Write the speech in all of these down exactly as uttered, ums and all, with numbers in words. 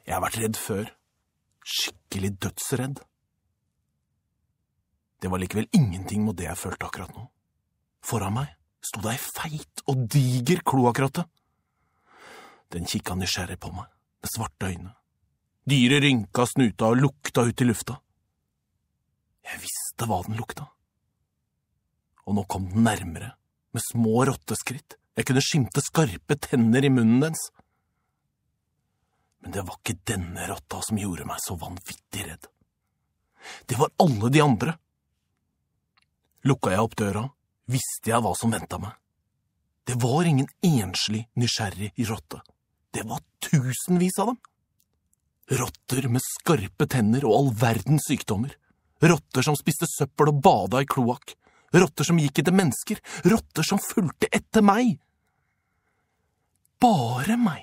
Jeg har vært redd før. Skikkelig dødsredd. Det var likevel ingenting mot det jeg følte akkurat nå. Foran meg stod det ei feit og diger kloakkrotte. Den kikket nysgjerrig på meg, med svarte øyne. Dyret rynka snuta og lukta ut i lufta. Jeg visste hva den lukta. Og nå kom den nærmere, med små rotteskritt. Jeg kunne skimte skarpe tenner i munnen dens. Men det var ikke denne rotta som gjorde meg så vanvittig redd. Det var alle de andre. Lukka jeg opp døra, visste jeg hva som ventet meg. Det var ingen enslig, nysgjerrig rotte. Det var tusenvis av dem. Rotter med skarpe tenner og all verdens sykdommer. Rotter som spiste søppel og bada i kloakk. Rotter som gikk etter mennesker. Rotter som fulgte etter meg. Bare meg.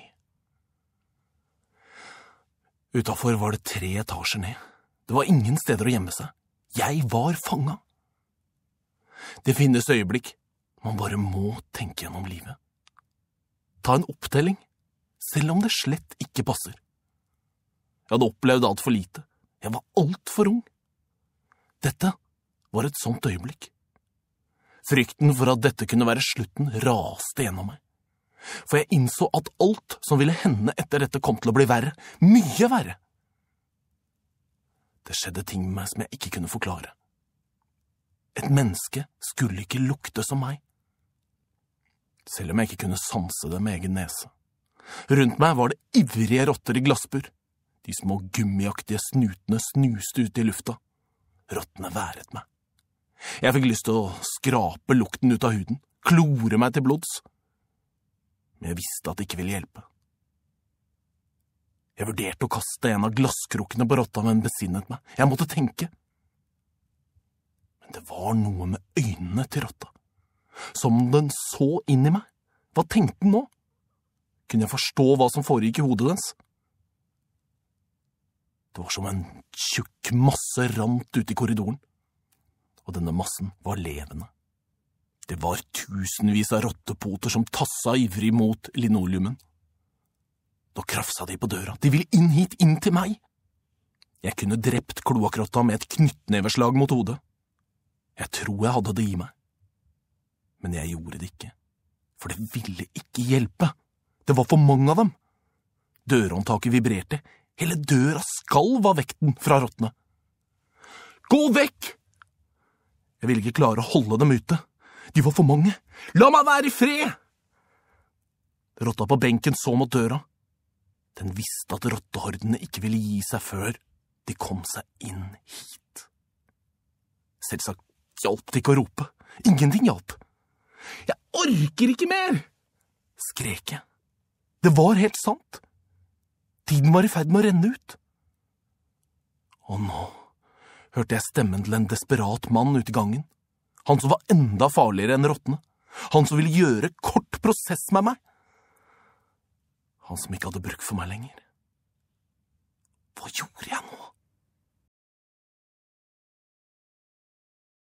Utenfor var det tre etasjer ned. Det var ingen steder å gjemme seg. Jeg var fanget. Det finnes øyeblikk. Man bare må tenke gjennom livet. Ta en opptelling, selv om det slett ikke passer. Jeg hadde opplevd alt for lite. Jeg var alt for ung. Dette var et sånt øyeblikk. Frykten for at dette kunne være slutten raste gjennom meg. For jeg innså at alt som ville hende etter dette kom til å bli verre. Mye verre. Det skjedde ting med meg som jeg ikke kunne forklare. Et menneske skulle ikke lukte som meg. Selv om jeg ikke kunne sanse det med egen nese. Rundt meg var det ivrige rotter i glassbur. De små gummiaktige snutene snuste ut i lufta. Rottene været meg. Jeg fikk lyst til å skrape lukten ut av huden, klore meg til blods. Men jeg visste at det ikke ville hjelpe. Jeg vurderte å kaste en av glasskrukkene på rotta, men besinnet meg. Jeg måtte tenke. Men det var noe med øynene til rotta. Som om den så inn i meg. Hva tenkte den nå? Kunne jeg forstå hva som foregikk i hodet dens? Det var som en tjukk masse rant ut i korridoren. Og denne massen var levende. Det var tusenvis av rottepoter som tassa ivrig mot linoleumen. Nå krafsa de på døra. De ville inn hit, inn til meg. Jeg kunne drept kloakkrotta med et knyttneveslag mot hodet. Jeg tror jeg hadde det i meg. Men jeg gjorde det ikke. For det ville ikke hjelpe. Det var for mange av dem. Dørhåndtaket vibrerte. Hele døra skalv av vekten fra rottene. Gå vekk! Jeg ville ikke klare å holde dem ute. De var for mange. La meg være i fred! Rotta på benken så mot døra. Den visste at rottehordene ikke ville gi seg før de kom seg inn hit. Selvsagt hjalp det ikke å rope. Ingenting hjalp. Jeg orker ikke mer! Skrek jeg. Det var helt sant. Tiden var i ferd med å renne ut. Og nå hørte jeg stemmen til en desperat mann ute i gangen. Han som var enda farligere enn rottene. Han som ville gjøre kort prosess med meg. Han som ikke hadde bruk for meg lenger. Hva gjorde jeg nå?